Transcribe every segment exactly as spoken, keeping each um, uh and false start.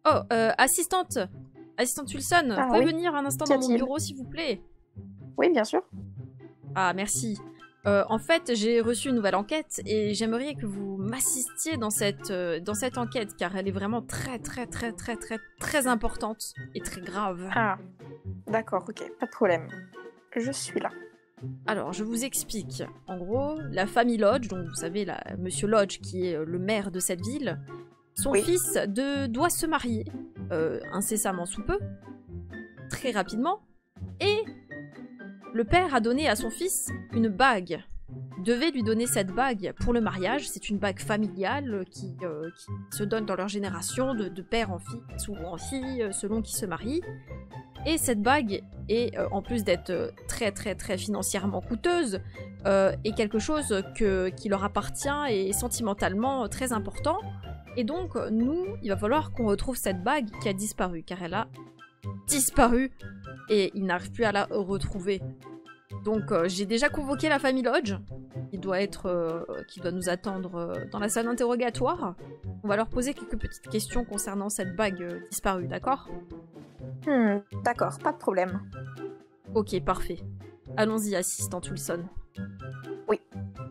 Oh, euh, assistante Assistante Wilson, Ah vous pouvez oui. venir un instant Qu'y dans mon a-t-il? bureau, s'il vous plaît? Oui, bien sûr. Ah, merci. Euh, en fait, j'ai reçu une nouvelle enquête et j'aimerais que vous m'assistiez dans cette, euh, dans cette enquête car elle est vraiment très très très très très très importante et très grave. Ah, d'accord, ok, pas de problème. Je suis là. Alors, je vous explique. En gros, la famille Lodge, donc vous savez, la, Monsieur Lodge qui est euh, le maire de cette ville, son Oui. fils de, doit se marier euh, incessamment sous peu, très rapidement, et le père a donné à son fils une bague. Il devait lui donner cette bague pour le mariage. C'est une bague familiale qui, euh, qui se donne dans leur génération, de, de père en fille ou en fille, euh, selon qui se marie. Et cette bague est, euh, en plus d'être euh, très très très financièrement coûteuse, euh, est quelque chose que, qui leur appartient et sentimentalement très important. Et donc, nous, il va falloir qu'on retrouve cette bague qui a disparu, car elle a disparu et ils n'arrivent plus à la retrouver. Donc euh, j'ai déjà convoqué la famille Lodge, qui doit être, euh, qui doit nous attendre euh, dans la salle d'interrogatoire. On va leur poser quelques petites questions concernant cette bague euh, disparue, d'accord? Hmm, d'accord, pas de problème. Ok, parfait. Allons-y, assistante Wilson. Oui.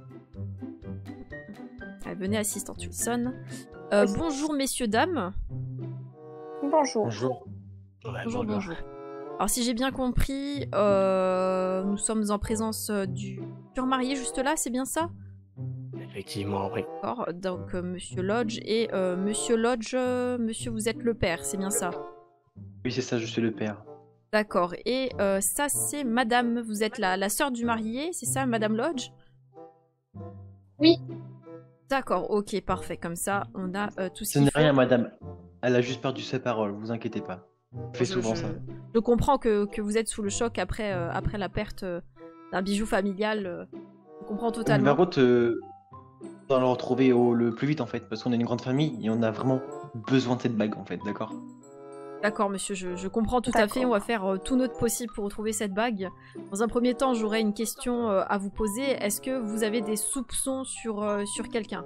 Allez, venez, assistante Wilson. Euh, Oui. Bonjour, messieurs, dames. Bonjour. Bonjour. Ouais, Bonjour, bonjour. Alors si j'ai bien compris, euh, nous sommes en présence euh, du futur marié juste là, c'est bien ça? Effectivement, oui. D'accord, donc euh, Monsieur Lodge et euh, Monsieur Lodge, euh, Monsieur vous êtes le père, c'est bien ça? Oui, c'est ça, je suis le père. D'accord, et euh, ça c'est Madame, vous êtes la, la sœur du marié, c'est ça Madame Lodge? Oui. D'accord, ok, parfait, comme ça on a euh, tout ce Ce qu'il n'est faut. rien, madame. Elle a juste perdu ses paroles, vous inquiétez pas. Elle fait Je, souvent je- ça. je comprends que, que vous êtes sous le choc après, euh, après la perte euh, d'un bijou familial, euh, je comprends Mais totalement. par contre, euh, on doit le retrouver au, le plus vite en fait, parce qu'on est une grande famille et on a vraiment besoin de cette bague en fait, d'accord? D'accord, monsieur, je, je comprends tout à fait. On va faire euh, tout notre possible pour retrouver cette bague. Dans un premier temps, j'aurais une question euh, à vous poser. Est-ce que vous avez des soupçons sur, euh, sur quelqu'un?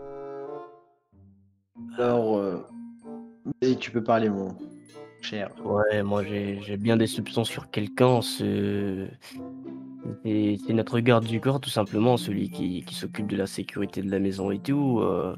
Alors, euh, vas-y, tu peux parler, mon cher. Ouais, moi j'ai j'ai bien des soupçons sur quelqu'un. Ce... C'est c'est notre garde du corps, tout simplement, celui qui, qui s'occupe de la sécurité de la maison et tout. euh,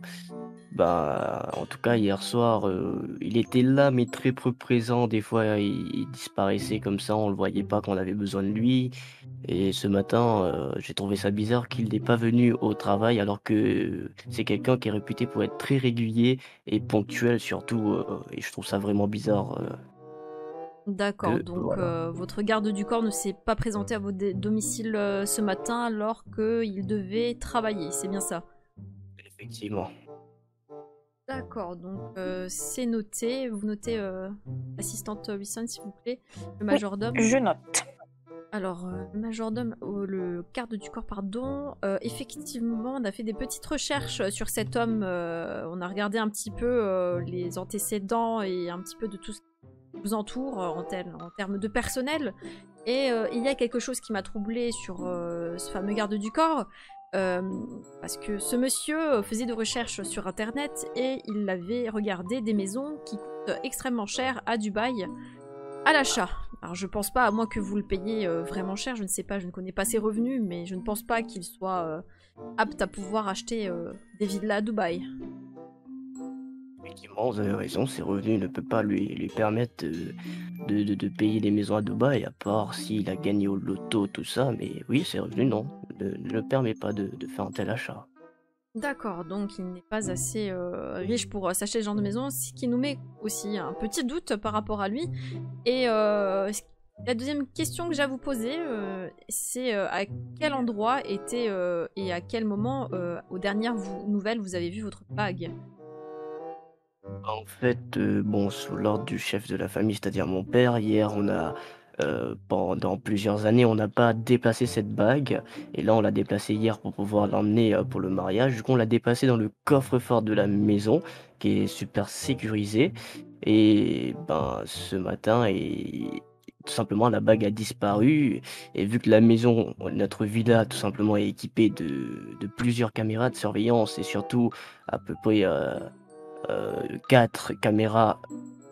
Bah, en tout cas, hier soir, euh, il était là, mais très peu présent. Des fois, il, il disparaissait comme ça, on le voyait pas quand on avait besoin de lui. Et ce matin, euh, j'ai trouvé ça bizarre qu'il n'ait pas venu au travail, alors que c'est quelqu'un qui est réputé pour être très régulier et ponctuel surtout. euh, et je trouve ça vraiment bizarre. euh, D'accord, que, donc voilà. euh, votre garde du corps ne s'est pas présenté à votre dé- domicile euh, ce matin alors qu'il devait travailler, c'est bien ça? Effectivement. D'accord, donc euh, c'est noté. Vous notez, euh, assistante Wilson, s'il vous plaît, le Oui, majordome. je note. Alors, euh, le majordome, euh, le garde du corps, pardon. Euh, effectivement, on a fait des petites recherches sur cet homme. euh, on a regardé un petit peu euh, les antécédents et un petit peu de tout ce qui nous entoure euh, en, tel- en termes de personnel. Et euh, il y a quelque chose qui m'a troublée sur euh, ce fameux garde du corps. euh, parce que ce monsieur faisait des recherches sur internet et il avait regardé des maisons qui coûtent extrêmement cher à Dubaï à l'achat. Alors je pense pas, à moins que vous le payiez euh, vraiment cher, je ne sais pas, je ne connais pas ses revenus, mais je ne pense pas qu'il soit euh, apte à pouvoir acheter euh, des villas à Dubaï. Effectivement, vous avez raison, ses revenus ne peuvent pas lui, lui permettre de, de, de- de payer des maisons à Dubaï, à part s'il a gagné au loto, tout ça. Mais oui, ses revenus, non, ne, ne le permet pas de, de faire un tel achat. D'accord, donc il n'est pas assez euh, riche pour euh, s'acheter ce genre de maison, ce qui nous met aussi un petit doute par rapport à lui. Et euh, la deuxième question que j'ai à vous poser, euh, c'est euh, à quel endroit était euh, et à quel moment, euh, aux dernières vous- nouvelles, vous avez vu votre bague? En fait, euh, bon, sous l'ordre du chef de la famille, c'est-à-dire mon père, hier, on a, euh, pendant plusieurs années, on n'a pas déplacé cette bague. Et là, on l'a déplacée hier pour pouvoir l'emmener euh, pour le mariage. Du coup, on l'a déplacée dans le coffre-fort de la maison, qui est super sécurisé. Et ben, ce matin, et tout simplement, la bague a disparu. Et vu que la maison, notre villa, tout simplement, est équipée de, de plusieurs caméras de surveillance et surtout à peu près euh, euh, quatre caméras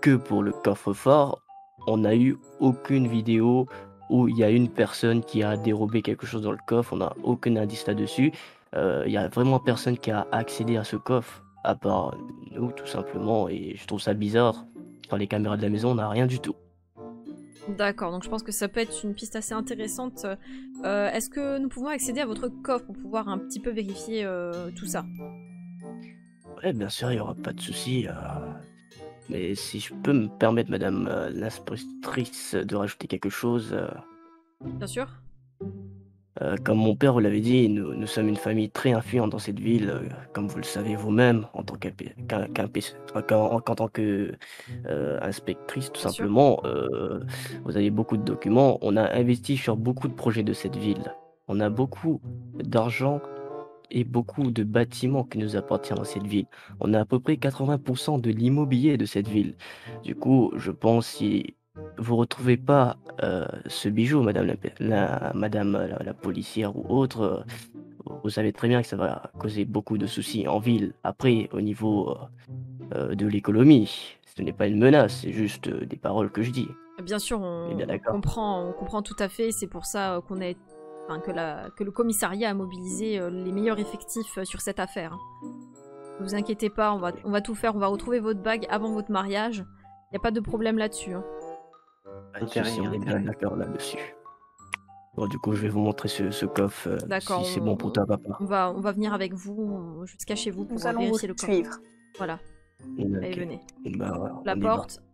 que pour le coffre-fort, on n'a eu aucune vidéo où il y a une personne qui a dérobé quelque chose dans le coffre. On n'a aucun indice là-dessus. Euh, Il y a vraiment personne qui a accédé à ce coffre, à part nous, tout simplement. Et je trouve ça bizarre. Sur les caméras de la maison, on n'a rien du tout. D'accord, donc je pense que ça peut être une piste assez intéressante. Euh, Est-ce que nous pouvons accéder à votre coffre pour pouvoir un petit peu vérifier euh, tout ça? Ouais, bien sûr, il n'y aura pas de souci. euh, Mais si je peux me permettre, madame euh, l'inspectrice, de rajouter quelque chose. euh, Bien sûr. Euh, comme mon père vous l'avait dit, nous, nous sommes une famille très influente dans cette ville, euh, comme vous le savez vous-même, en tant qu'impi- qu'un- qu'impi- qu'en- qu'en tant que euh, inspectrice, tout Bien sûr. simplement. euh, vous avez beaucoup de documents. On a investi sur beaucoup de projets de cette ville. On a beaucoup d'argent et beaucoup de bâtiments qui nous appartiennent dans cette ville. On a à peu près quatre-vingts pour cent de l'immobilier de cette ville. Du coup, je pense si vous retrouvez pas euh, ce bijou, madame la, la- madame la, la policière ou autre, euh, vous savez très bien que ça va causer beaucoup de soucis en ville. Après, au niveau euh, euh, de l'économie, ce n'est pas une menace, c'est juste euh, des paroles que je dis. Bien sûr, On est on, bien on d'accord. comprend, on comprend tout à fait. C'est pour ça euh, qu'on est, enfin, que, la, que le commissariat a mobilisé euh, les meilleurs effectifs euh, sur cette affaire. Ne vous inquiétez pas, on va, on va tout faire. On va retrouver votre bague avant votre mariage. Il n'y a pas de problème là-dessus. hein. Pas de Intérêt, souci, on est bien intérêt. d'accord là-dessus. Bon, du coup, je vais vous montrer ce, ce coffre, euh, D'accord, si c'est on, bon pour toi, papa. on va, on va venir avec vous euh, jusqu'à chez vous pour Nous euh, allons vous vérifier le coffre. suivre. Voilà, Ok. allez, venez. Bah, La on y va. porte.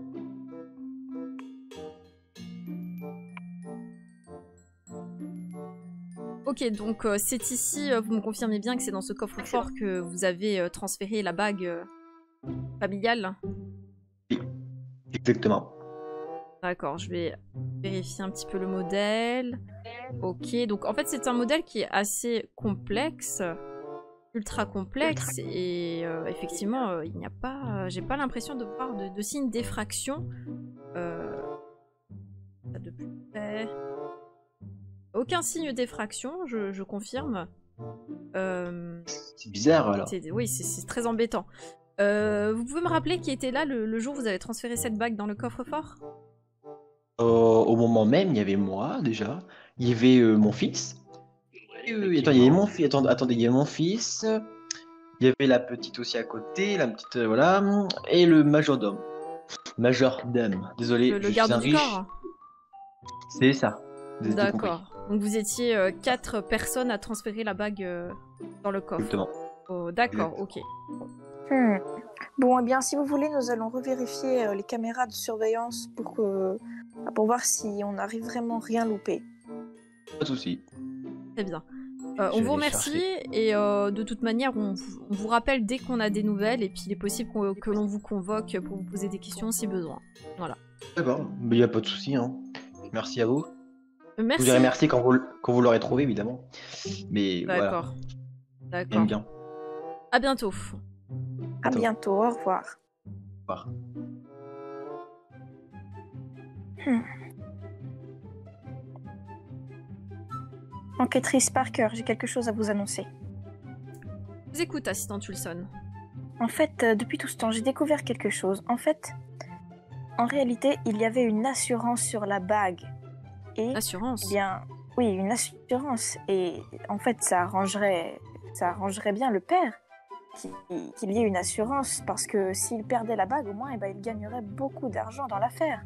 Ok, donc euh, c'est ici, euh, vous me confirmez bien que c'est dans ce coffre-fort que vous avez euh, transféré la bague euh, familiale. Exactement. D'accord, je vais vérifier un petit peu le modèle. Ok, donc en fait c'est un modèle qui est assez complexe, ultra complexe, et euh, effectivement euh, il n'y a pas, euh, j'ai pas l'impression de voir de, de signes d'effraction. Euh, ça de plus près. Aucun signe d'effraction, je, je confirme. Euh, C'est bizarre alors. c'est- oui, c'est c'est très embêtant. Euh, vous pouvez me rappeler qui était là le, le jour où vous avez transféré cette bague dans le coffre-fort? Euh, au moment même, il y avait moi déjà. Il y avait euh, mon fils. Euh, attends, il y avait mon fils. Attendez, attendez, il y avait mon fils. Il y avait la petite aussi à côté, la petite euh, voilà, et le majordome. Majordome. Désolé, Le, le je suis garde un du riche. corps? C'est ça. Vous avez tout compris. D'accord. Donc vous étiez euh, quatre personnes à transférer la bague euh, dans le coffre. Exactement. Oh, d'accord, ok. Hmm. Bon, eh bien, si vous voulez, nous allons revérifier euh, les caméras de surveillance pour, que, pour voir si on n'arrive vraiment rien loupé. Pas de souci. Très bien. Euh, Je on vais vous les remercie chercher. et euh, de toute manière, on, vous- on vous rappelle dès qu'on a des nouvelles et puis il est possible qu'on- que l'on vous convoque pour vous poser des questions si besoin. Voilà. D'accord. Mais il n'y a pas de souci. Hein. Merci à vous. Euh, Je Merci. vous dirai merci quand vous, quand vous l'aurez trouvé, évidemment. Mais voilà, D'accord. D'accord. j'aime bien. À bientôt. À Attends. bientôt, au revoir. Au revoir. Enquêtrice Parker, j'ai quelque chose à vous annoncer. Je vous écoute, assistant Tulson. En fait, euh, depuis tout ce temps, j'ai découvert quelque chose. En fait, en réalité, il y avait une assurance sur la bague. Et, Assurance. eh bien, oui, une assurance. Et en fait, ça arrangerait, ça arrangerait bien le père qu'il qu'il y ait une assurance, parce que s'il perdait la bague, au moins, eh ben, il gagnerait beaucoup d'argent dans l'affaire.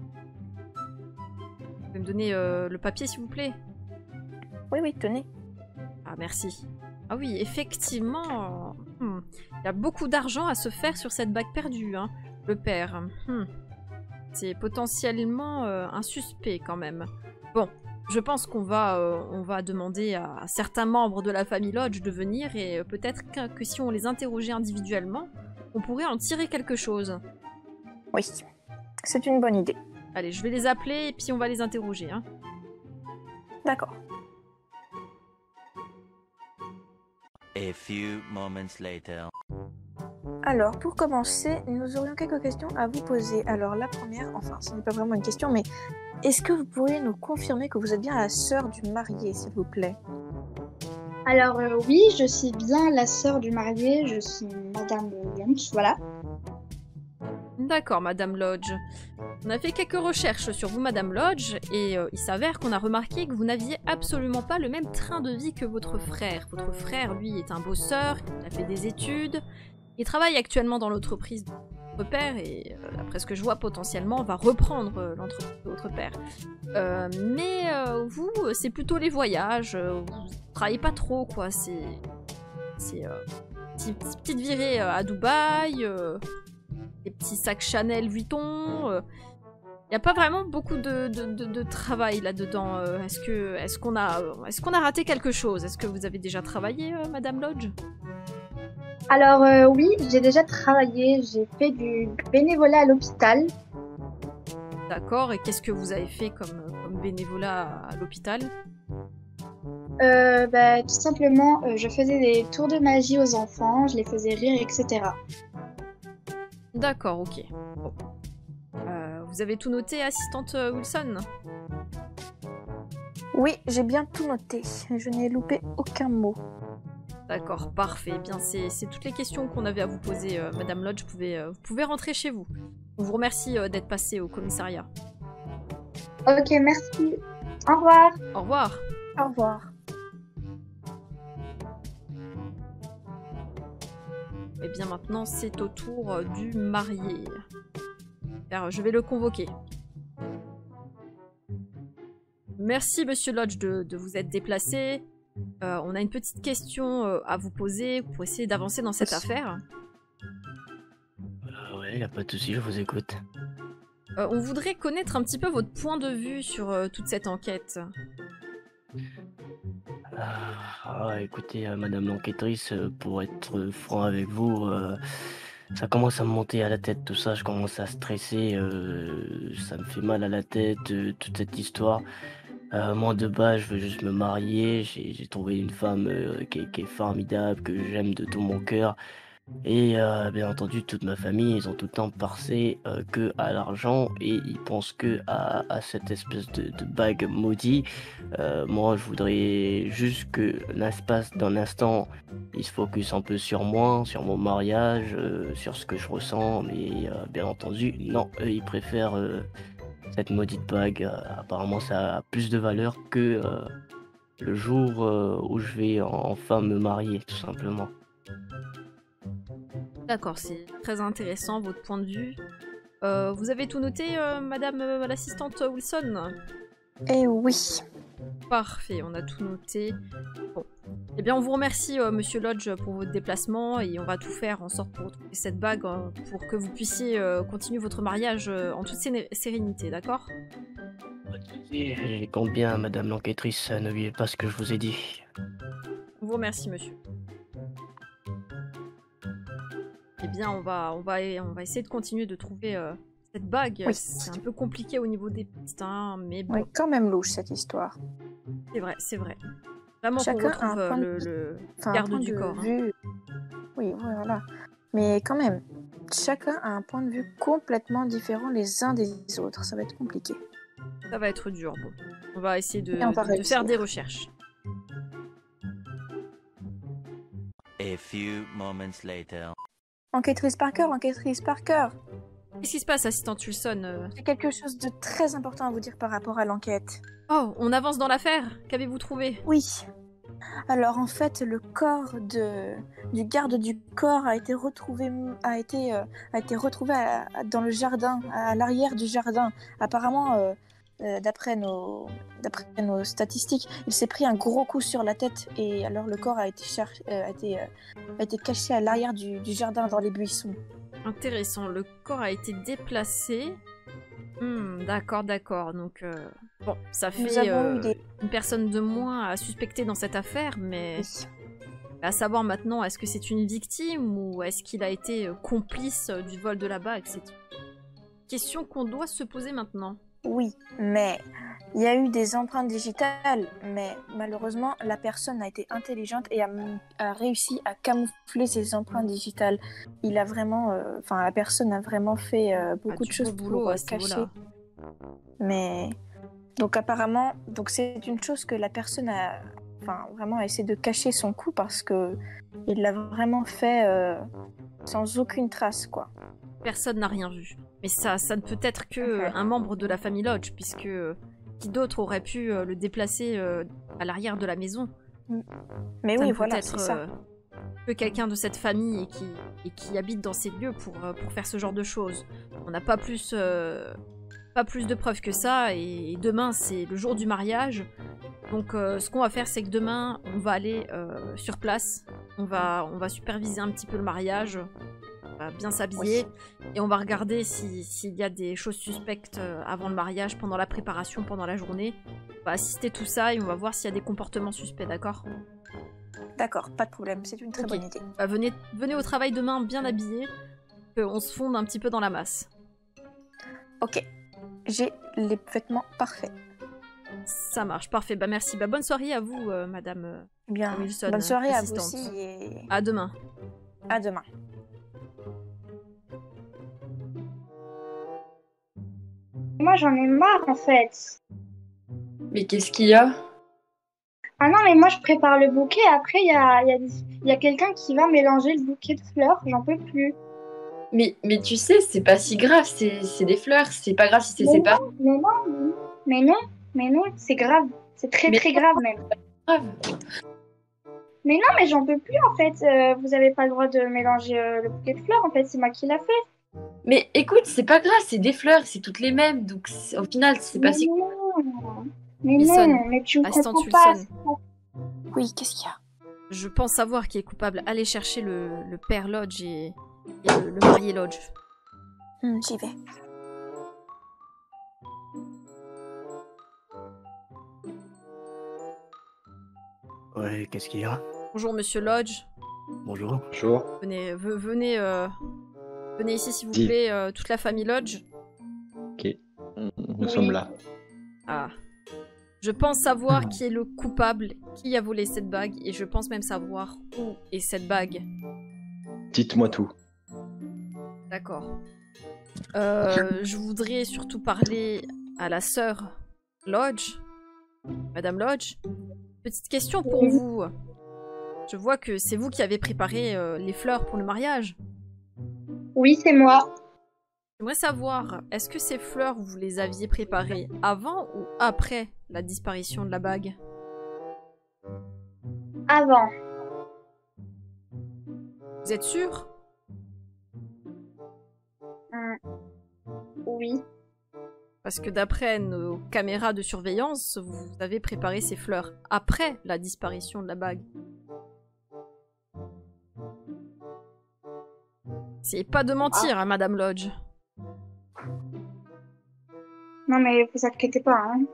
Vous pouvez me donner euh, le papier, s'il vous plaît? Oui, oui, tenez. Ah, merci. Ah oui, effectivement, hmm, il y a beaucoup d'argent à se faire sur cette bague perdue, hein, le père. Hmm. C'est potentiellement euh, un suspect quand même. Bon, je pense qu'on va, euh, on va demander à certains membres de la famille Lodge de venir et euh, peut-être que, que si on les interrogeait individuellement, on pourrait en tirer quelque chose. Oui, c'est une bonne idée. Allez, je vais les appeler et puis on va les interroger. Hein. D'accord. A few moments later. Alors, pour commencer, nous aurions quelques questions à vous poser. Alors, la première, enfin, ce n'est pas vraiment une question, mais est-ce que vous pourriez nous confirmer que vous êtes bien la sœur du marié, s'il vous plaît? Alors euh, oui, je suis bien la sœur du marié, je suis Madame Williams, voilà. D'accord, Madame Lodge. On a fait quelques recherches sur vous, Madame Lodge, et euh, il s'avère qu'on a remarqué que vous n'aviez absolument pas le même train de vie que votre frère. Votre frère, lui, est un bosseur, il a fait des études, il travaille actuellement dans l'entreprise de votre père, et euh, d'après ce que je vois, potentiellement, va reprendre euh, l'entreprise de votre père. Euh, mais euh, vous, c'est plutôt les voyages, euh, vous travaillez pas trop, quoi, c'est... C'est... Euh, petite, petite virée euh, à Dubaï... Euh, des petits sacs Chanel Vuitton. Il euh, n'y a pas vraiment beaucoup de, de, de, de travail là-dedans. Euh, est-ce que, est-ce qu'on a, est-ce qu'on a raté quelque chose? Est-ce que vous avez déjà travaillé, euh, Madame Lodge? Alors euh, oui, j'ai déjà travaillé, j'ai fait du bénévolat à l'hôpital. D'accord, et qu'est-ce que vous avez fait comme, comme bénévolat à l'hôpital? Euh, bah, tout simplement, euh, je faisais des tours de magie aux enfants, je les faisais rire, et cetera. D'accord, ok. Bon. Euh, vous avez tout noté, assistante Wilson? Oui, j'ai bien tout noté. Je n'ai loupé aucun mot. D'accord, parfait. Eh bien, c'est c'est toutes les questions qu'on avait à vous poser, euh, Madame Lodge. Vous pouvez, euh, vous pouvez rentrer chez vous. On vous remercie euh, d'être passé au commissariat. Ok, merci. Au revoir. Au revoir. Au revoir. Et bien maintenant, c'est au tour euh, du marié. Alors, je vais le convoquer. Merci, Monsieur Lodge, de, de vous être déplacé. Euh, on a une petite question euh, à vous poser pour essayer d'avancer dans cette affaire. Euh, ouais, y a pas de souci, je vous écoute. Euh, on voudrait connaître un petit peu votre point de vue sur euh, toute cette enquête. Ah, ah, écoutez, euh, Madame l'enquêtrice, euh, pour être franc avec vous, euh, ça commence à me monter à la tête, tout ça, je commence à stresser, euh, ça me fait mal à la tête, euh, toute cette histoire. Euh, moi, de base, je veux juste me marier, j'ai j'ai trouvé une femme euh, qui, est, qui est formidable, que j'aime de tout mon cœur. Et euh, bien entendu, toute ma famille, ils ont tout le temps pensé euh, que à l'argent et ils pensent que à, à cette espèce de, de bague maudite. Euh, moi, je voudrais juste que l'espace d'un instant, ils se focus un peu sur moi, sur mon mariage, euh, sur ce que je ressens. Mais euh, bien entendu, non, eux, ils préfèrent euh, cette maudite bague. Euh, apparemment, ça a plus de valeur que euh, le jour euh, où je vais enfin me marier, tout simplement. D'accord, c'est très intéressant votre point de vue. Euh, vous avez tout noté, euh, Madame euh, l'assistante Wilson? Eh oui. Parfait, on a tout noté. Bon. Eh bien, on vous remercie, euh, Monsieur Lodge, pour votre déplacement et on va tout faire en sorte pour retrouver cette bague euh, pour que vous puissiez euh, continuer votre mariage euh, en toute sé- sérénité, d'accord? Et compte bien, Madame l'enquêtrice, n'oubliez pas ce que je vous ai dit. On vous remercie, monsieur. Eh bien, on va, on va, on va essayer de continuer de trouver euh, cette bague. Oui. C'est un peu compliqué au niveau des pistins, mais bon, Oui, quand même louche cette histoire. c'est vrai, c'est vrai. Vraiment qu'on Chacun a retrouve un euh, point de le, vue- le Enfin, un garde point du de corps. hein. vue. Oui, voilà. Mais quand même, chacun a un point de vue complètement différent les uns des autres. Ça va être compliqué. Ça va être dur. Bon. On va essayer de, Et on va de- de réussir. faire des recherches. A few moments later. Enquêtrice Parker, enquêtrice Parker. Qu'est-ce qui se passe, assistante Wilson? euh J'ai quelque chose de très important à vous dire par rapport à l'enquête. Oh, on avance dans l'affaire. Qu'avez-vous trouvé? Oui. Alors en fait, le corps de du garde du corps a été retrouvé a été euh, a été retrouvé à- à- dans le jardin, à l'arrière du jardin. Apparemment, euh, euh, d'après nos d'après nos statistiques, il s'est pris un gros coup sur la tête et alors le corps a été cher- euh, a été euh, a été caché à l'arrière du, du jardin dans les buissons. Intéressant. Le corps a été déplacé. Hmm, d'accord, d'accord. Donc, euh, bon, ça Nous fait avons eu euh, des- une personne de moins à suspecter dans cette affaire, mais Oui. à savoir maintenant, est-ce que c'est une victime ou est-ce qu'il a été euh, complice euh, du vol de la bague? C'est une question qu'on doit se poser maintenant. Oui, mais il y a eu des empreintes digitales, mais malheureusement, la personne a été intelligente et a, a réussi à camoufler ces empreintes digitales. Il a vraiment, euh, enfin, la personne a vraiment fait euh, Ah, beaucoup du de choses beau boulot pour à euh, ce cacher. niveau-là. Mais donc apparemment, donc c'est une chose que la personne a enfin, vraiment essayer de cacher son coup parce que il l'a vraiment fait euh, sans aucune trace, quoi. Personne n'a rien vu. Mais ça, ça ne peut être que euh, un membre de la famille Lodge, puisque euh, qui d'autre aurait pu euh, le déplacer euh, à l'arrière de la maison? Mais Ça oui, ne peut voilà, être c'est ça. euh, que quelqu'un de cette famille et qui, et qui habite dans ces lieux pour, euh, pour faire ce genre de choses. On n'a pas plus, euh, pas plus de preuves que ça, et, et demain c'est le jour du mariage. Donc euh, ce qu'on va faire, c'est que demain on va aller euh, sur place, on va, on va superviser un petit peu le mariage, on va bien s'habiller, et on va regarder si- s'il y a des choses suspectes euh, avant le mariage, pendant la préparation, pendant la journée. On va assister tout ça et on va voir s'il y a des comportements suspects, d'accord? D'accord, pas de problème, c'est une très Ok. bonne idée. Bah, venez, venez au travail demain bien habillés, qu'on se fonde un petit peu dans la masse. Ok, j'ai les vêtements parfaits. Ça marche, parfait. Bah merci. Bah bonne soirée à vous, euh, madame euh, Eh Bien, Wilson, bonne soirée à vous assistante. aussi et À demain. à demain. Moi, j'en ai marre, en fait. Mais qu'est-ce qu'il y a? Ah non, mais moi, je prépare le bouquet. Après, il y a, il y a, des- il y a quelqu'un qui va mélanger le bouquet de fleurs. J'en peux plus. Mais, mais tu sais, c'est pas si grave, c'est c'est des fleurs, c'est pas grave si c'est Mais séparé. Mais non, mais non, mais non, c'est grave. C'est très, Mais- très grave, même. Grave. Mais non, mais j'en peux plus, en fait. Euh, vous avez pas le droit de mélanger euh, le bouquet de fleurs. En fait, c'est moi qui l'a fait. Mais écoute, c'est pas grave, c'est des fleurs, c'est toutes les mêmes, donc c'est- au final, c'est pas Mais si. non, mais Wilson, non, mais tu me assistante comprends pas. Wilson. Oui, qu'est-ce qu'il y a? Je pense savoir qui est coupable. Allez chercher le, le père Lodge et, et le, le marié Lodge. Hmm, J'y vais. Ouais, qu'est-ce qu'il y a? Bonjour monsieur Lodge. Bonjour. Bonjour. Venez, ve- venez, euh, venez ici s'il vous Dis. plaît, euh, toute la famille Lodge. Nous Oui. sommes là. Ah. Je pense savoir qui est le coupable, qui a volé cette bague, et je pense même savoir où est cette bague. Dites-moi tout. D'accord. Euh, je voudrais surtout parler à la sœur Lodge. Madame Lodge. Petite question pour Oui. vous. Je vois que c'est vous qui avez préparé euh, les fleurs pour le mariage. Oui, c'est moi. J'aimerais savoir, est-ce que ces fleurs, vous les aviez préparées avant ou après la disparition de la bague? Avant. Vous êtes sûr? Hum. Oui. Parce que d'après nos caméras de surveillance, vous avez préparé ces fleurs après la disparition de la bague. Essayez pas de mentir, hein, Madame Lodge. Non, mais vous inquiétez pas, hein.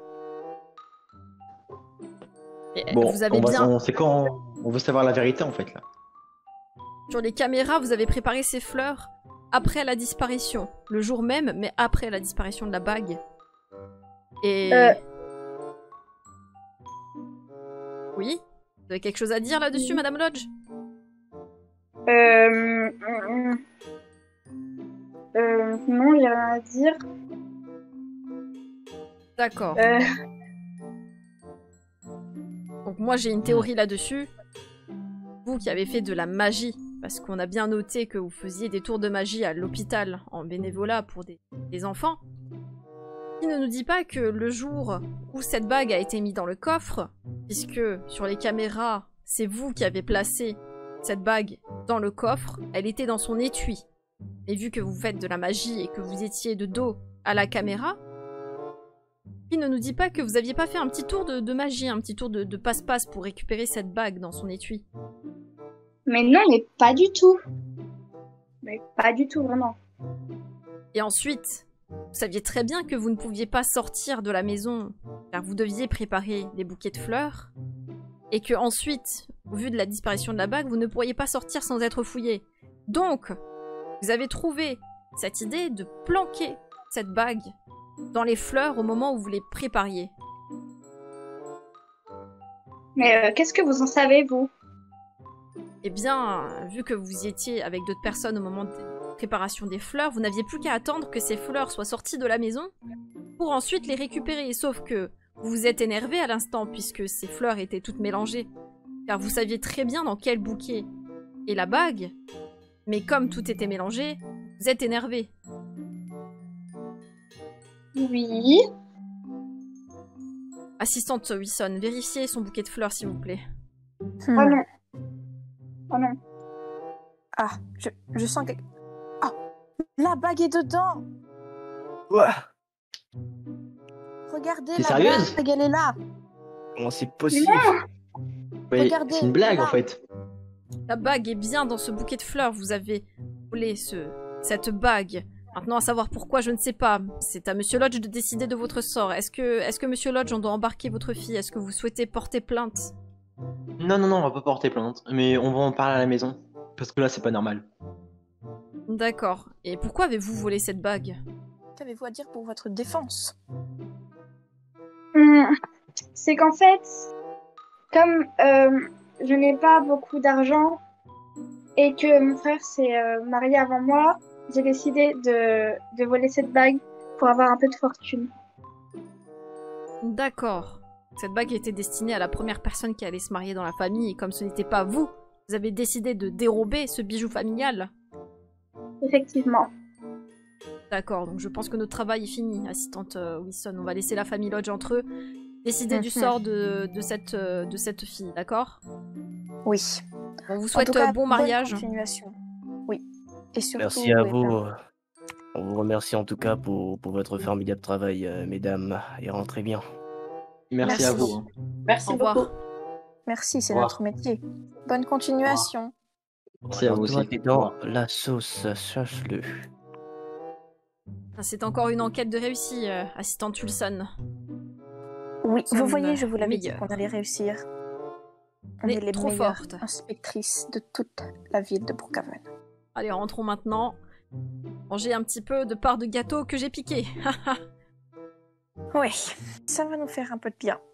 Et Bon, vous avez on va, bien... on, c'est quand on, on veut savoir la vérité en fait là. Sur les caméras, vous avez préparé ces fleurs après la disparition. Le jour même, mais après la disparition de la bague. Et... Euh. Oui? Vous avez quelque chose à dire là-dessus, Madame Lodge? Euh... hum, hum. Euh... Non, j'ai rien à dire. D'accord. Euh... Donc moi j'ai une théorie là-dessus. Vous qui avez fait de la magie, parce qu'on a bien noté que vous faisiez des tours de magie à l'hôpital en bénévolat pour des, des enfants, qui ne nous dit pas que le jour où cette bague a été mise dans le coffre, puisque sur les caméras, c'est vous qui avez placé cette bague dans le coffre, elle était dans son étui. Et vu que vous faites de la magie et que vous étiez de dos à la caméra, il ne nous dit pas que vous aviez pas fait un petit tour de, de magie, un petit tour de de passe-passe pour récupérer cette bague dans son étui. Mais non, mais pas du tout. Mais pas du tout, vraiment. Et ensuite, vous saviez très bien que vous ne pouviez pas sortir de la maison car vous deviez préparer des bouquets de fleurs et que ensuite, au vu de la disparition de la bague, vous ne pourriez pas sortir sans être fouillé. Donc, vous avez trouvé cette idée de planquer cette bague dans les fleurs au moment où vous les prépariez. Mais euh, qu'est-ce que vous en savez, vous? Eh bien, vu que vous y étiez avec d'autres personnes au moment de préparation des fleurs, vous n'aviez plus qu'à attendre que ces fleurs soient sorties de la maison pour ensuite les récupérer. Sauf que Vous vous êtes énervé à l'instant puisque ces fleurs étaient toutes mélangées. Car vous saviez très bien dans quel bouquet est la bague. Mais comme tout était mélangé, vous êtes énervé. Oui. Assistante Wilson, vérifiez son bouquet de fleurs s'il vous plaît. Hmm. Oh non. Oh non. Ah, je, je sens que... Ah, la bague est dedans. Ouah, Regardez, T'es la sérieuse bague, elle est là. comment c'est possible? Ouais, Regardez, c'est une blague là. en fait. La bague est bien dans ce bouquet de fleurs. Vous avez volé ce, cette bague. Maintenant, à savoir pourquoi, je ne sais pas. C'est à Monsieur Lodge de décider de votre sort. Est-ce que, est-ce que Monsieur Lodge, on doit embarquer votre fille? Est-ce que vous souhaitez porter plainte? Non, non, non, on va pas porter plainte. Mais on va en parler à la maison. Parce que là, c'est pas normal. D'accord. Et pourquoi avez-vous volé cette bague? Qu'avez-vous à dire pour votre défense? Hum, C'est qu'en fait, comme euh, je n'ai pas beaucoup d'argent et que mon frère s'est euh, marié avant moi, j'ai décidé de, de voler cette bague pour avoir un peu de fortune. D'accord. Cette bague était destinée à la première personne qui allait se marier dans la famille, et comme ce n'était pas vous, vous avez décidé de dérober ce bijou familial. Effectivement. D'accord, donc je pense que notre travail est fini, assistante euh, Wilson. On va laisser la famille Lodge entre eux décider du Mhm. sort de, de, cette, euh, de cette fille, d'accord? Oui. On vous En souhaite tout cas, euh, bon mariage. Bonne continuation. Oui. Et surtout, Merci à eh vous. ben, On vous remercie en tout cas pour, pour votre formidable travail, euh, mesdames, et rentrez bien. Merci, Merci. à vous. hein. Merci Au revoir. beaucoup. merci, c'est Au revoir. notre métier. Bonne continuation. Merci à Alors, vous toi, aussi. t'es Au dans revoir. la sauce, sache-le. C'est encore une enquête de réussie, euh, assistante Wilson. Oui, Nous vous sommes voyez, je vous l'avais dit meilleurs. qu'on allait réussir. On Mais est les trop meilleures forte. inspectrices de toute la ville de Brookhaven. Allez, rentrons maintenant. Manger un petit peu de part de gâteau que j'ai piqué. Oui, ça va nous faire un peu de bien.